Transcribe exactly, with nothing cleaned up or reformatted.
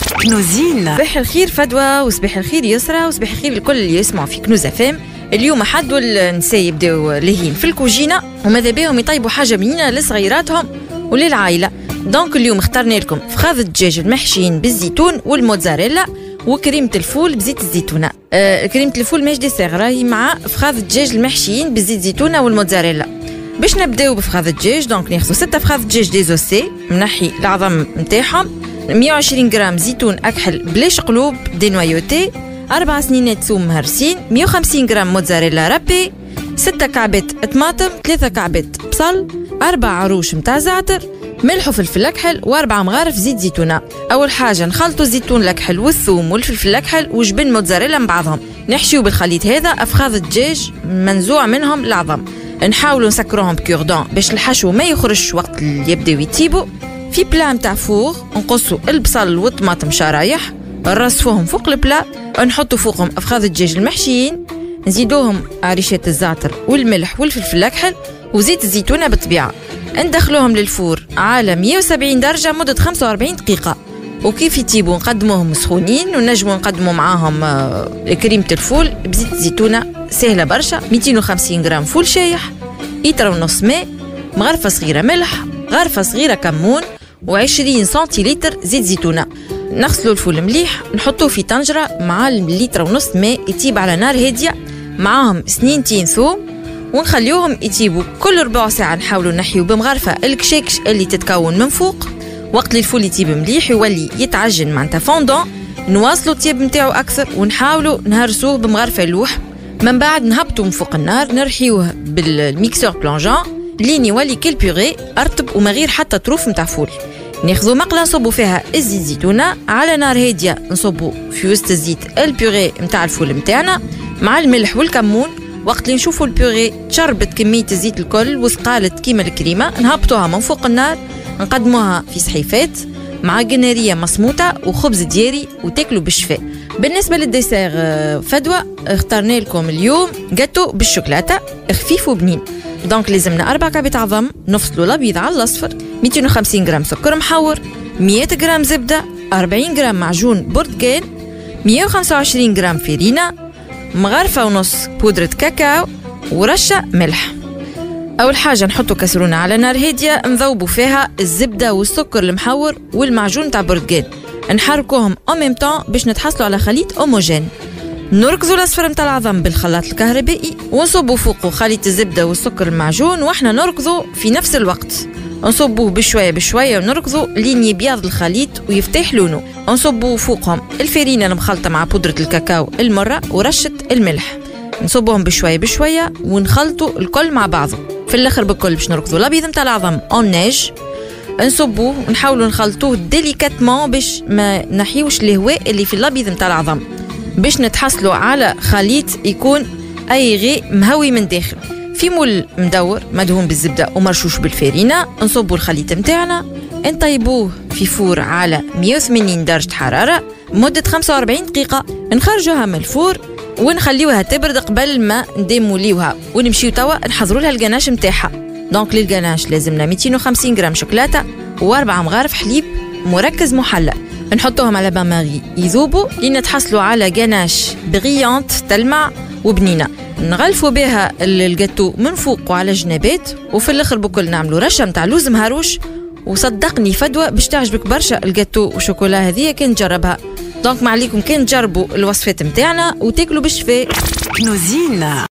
كنوزين. صباح الخير فدوى، وصباح الخير يسرى، وصباح الخير لكل اللي يسمعوا في كنوز افام. اليوم حد والنساء يبداو لاهين في الكوجينه وماذا بيهم يطيبوا حاجه بنينه لصغيراتهم وللعائله. دونك اليوم اخترنا لكم فخاذ الدجاج المحشيين بالزيتون والموتزاريلا وكريمه الفول بزيت الزيتونه. آه كريمه الفول ماش ديسير راهي مع فخاذ الدجاج المحشيين بالزيت الزيتونه والموتزاريلا. باش نبداو بفخاذ الدجاج، دونك ناخذ ستة فخاذ الدجاج ديزوسي منحي العظم نتاعهم، مية وعشرين غرام زيتون اكحل بلاش قلوب دينوايوتي، أربع سنينات ثوم مهرسين، مية وخمسين غرام موتزاريلا رابي، ستة كعبات طماطم، ثلاثة كعبات بصل، أربع عروش متاع زعتر، ملح وفلفل اكحل، وأربع مغارف زيت زيتونه. أول حاجة نخلطوا الزيتون الاكحل والثوم والفلفل الاكحل وجبن موتزاريلا من بعضهم، نحشيو بالخليط هذا أفخاذ الدجاج منزوع منهم العظم، نحاولوا نسكروهم بكوردون باش الحشو ما يخرجش وقت اللي يبداو يتيبوا. في بلا متاع فوغ نقصوا البصل والطماطم شرايح، نرصفوهم فوق البلا، نحطوا فوقهم أفخاذ الدجاج المحشيين، نزيدوهم عريشات الزعتر والملح والفلفل الأكحل وزيت الزيتونة بالطبيعة، ندخلوهم للفور على مية وسبعين درجة مدة خمسة وأربعين دقيقة. وكيف يتيبوا نقدموهم سخونين، ونجموا نقدموا معاهم كريمة الفول بزيت الزيتونة سهلة برشا. مئتين وخمسين غرام فول شايح، لتر ونص ماء، مغرفة صغيرة ملح، غرفة صغيرة كمون، وعشرين سنتيلتر زيت زيتونة. نغسلوا الفول مليح، نحطوه في طنجرة مع اللتر ونص ماء يطيب على نار هادية، معاهم سنينتين ثوم، ونخليوهم يطيبوا. كل ربع ساعة نحاولوا نحيو بمغرفة الكشكش اللي تتكون من فوق. وقت اللي الفول يطيب مليح يولي يتعجن معناتها فوندون، نواصلوا الطياب نتاعو أكثر ونحاولوا نهرسوه بمغرفة اللوح. من بعد نهبطوا من فوق النار، نرحيوه بالميكسور بلونجان لين يولي كل بيغي أرطب وما غير حتى طروف متاع فول. ناخذوا مقله نصبوا فيها الزيت زيتونه على نار هاديه، نصبوا في وسط الزيت البيغي نتاع الفول نتاعنا مع الملح والكمون. وقت اللي نشوفوا البيغي تشربت كميه الزيت الكل وثقالت كيما الكريمه، نهبطوها من فوق النار، نقدموها في صحيفات مع قناريه مصموطه وخبز دياري وتاكلوا بالشفاء. بالنسبه للديسير فدوى اخترنا لكم اليوم جاتو بالشوكولاته خفيف وبنين. دونك لازمنا أربع كعبات عظم، نفصلوا الأبيض على الأصفر، مئتين وخمسين غرام سكر محور، مئة غرام زبدة، أربعين غرام معجون برتقال، مئة وخمسة وعشرين غرام فيرينا، مغرفة ونص بودرة كاكاو، ورشة ملح. أول حاجة نحطوا كسرونة على نار هادية، نذوبوا فيها الزبدة والسكر المحور والمعجون تاع برتقال، نحركوهم أو ميم طون باش نتحصلوا على خليط هوموجين. نركزوا الأصفر متاع العظم بالخلاط الكهربائي ونصبوا فوقه خليط الزبدة والسكر المعجون، واحنا نركضوا في نفس الوقت. نصبوه بشوية بشوية ونركضوا لين يبيض الخليط ويفتح لونه. نصبوا فوقهم الفرينة المخلطة مع بودرة الكاكاو المرة ورشة الملح، نصبوهم بشوية بشوية ونخلطوا الكل مع بعضه. في الآخر بالكل باش نركضوا الأبيض متاع العظم اون نيج، نصبوه ونحاولوا نخلطوه ديليكاتمون باش ما نحيوش الهواء اللي في الأبيض متاع العظم، باش نتحصلوا على خليط يكون أي غي مهوي من داخل. في مول مدور مدهون بالزبدة ومرشوش بالفارينة، نصبوا الخليط متاعنا، نطيبوه في فور على مئة وثمانين درجة حرارة مدة خمسة وأربعين دقيقة. نخرجوها من الفور ونخليوها تبرد قبل ما نديموليوها، ونمشيو توا نحضروا لها الجناش متاعها. دونك للجناش لازمنا مئتين وخمسين غرام شوكولاتة وأربع مغارف حليب مركز محلى، نحطوهم على بان ماغي يذوبوا لين نتحصلوا على جناش بريانت تلمع وبنينه. نغلفوا بها الجاتو من فوق وعلى الجنابات، وفي الاخر بكل نعملوا رشه نتاع لوز مهروش. وصدقني فدوى باش تعجبك برشا الجاتو وشوكولا هذه كان تجربها. دونك ما عليكم كان تجربوا الوصفات نتاعنا وتاكلوا بالشفاء. كنوزين.